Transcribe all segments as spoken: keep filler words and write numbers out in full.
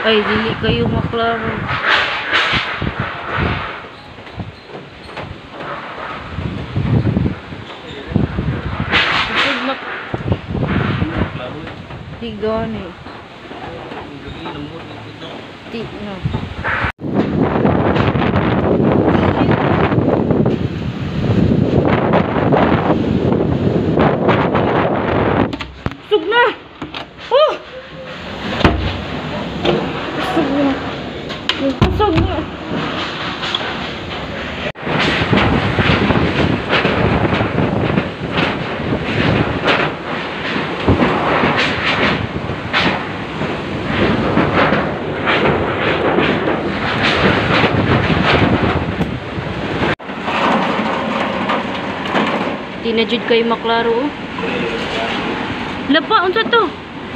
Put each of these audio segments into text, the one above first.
Ay, dili kayo maklaro. Kusog mak... Di gani. Di no. Kusog na! Oh! Kusog na. Kusog na. Di na jud kayo maklaro. Oh. Laba, unsa to?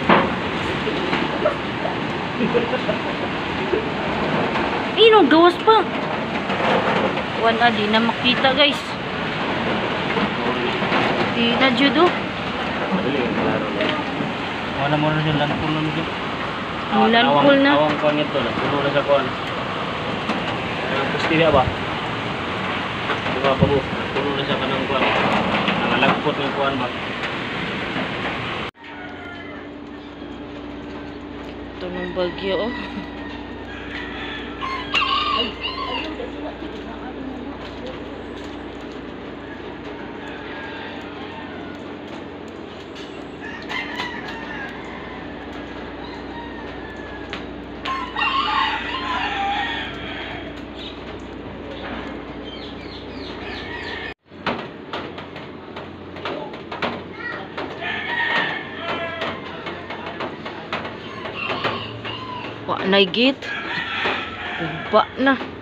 Ino, gawas pa. Wala, di na makita guys. Di na jud oh. Wala mo na siya landfall na nito. Landfall na. Awang kuwan ito na. Puno na sa kuwan. Pusti ba? Diba pa mo? Puno na siya ka ng kuwan. Nangalagpot ng kuwan ba? Ito ng bagyo oh. Wa na git. Uba na.